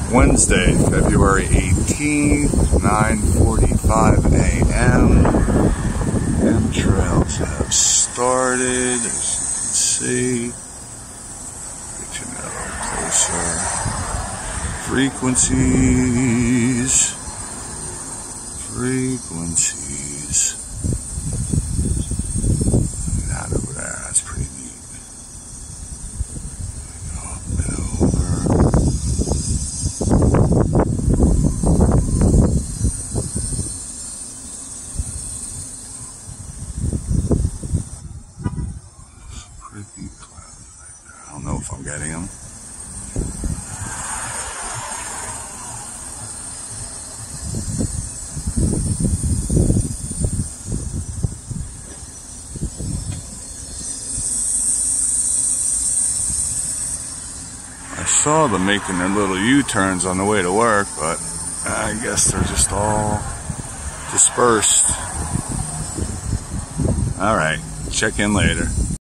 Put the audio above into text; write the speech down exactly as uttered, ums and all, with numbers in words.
Wednesday, February eighteenth, nine forty-five a m Chemtrails have started, as you can see. Reaching a little closer. Frequencies. Frequencies. That over there, that's pretty neat. Up and over. Pretty cloud right there. I don't know if I'm getting them. I saw them making their little U-turns on the way to work, but I guess they're just all dispersed. Alright, check in later.